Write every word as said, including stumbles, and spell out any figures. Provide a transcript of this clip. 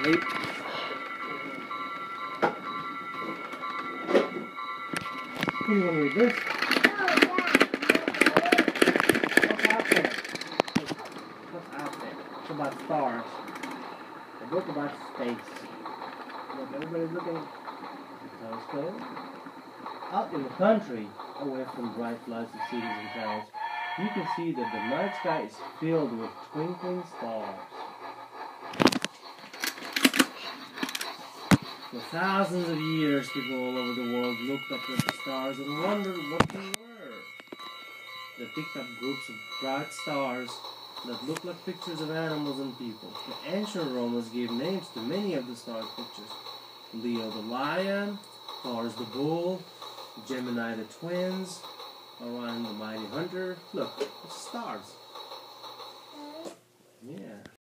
Wait. You want to read this? What's out there? What's out there? It's about stars. A book about space. Look, everybody's looking at the telescope. Out in the country, away from bright lights of cities and towns, you can see that the night sky is filled with twinkling stars. For thousands of years, people all over the world looked up at the stars and wondered what they were. They picked up groups of bright stars that looked like pictures of animals and people. The ancient Romans gave names to many of the star pictures. Leo the lion, Taurus the bull, Gemini the twins, Orion the mighty hunter. Look, it's stars. Yeah.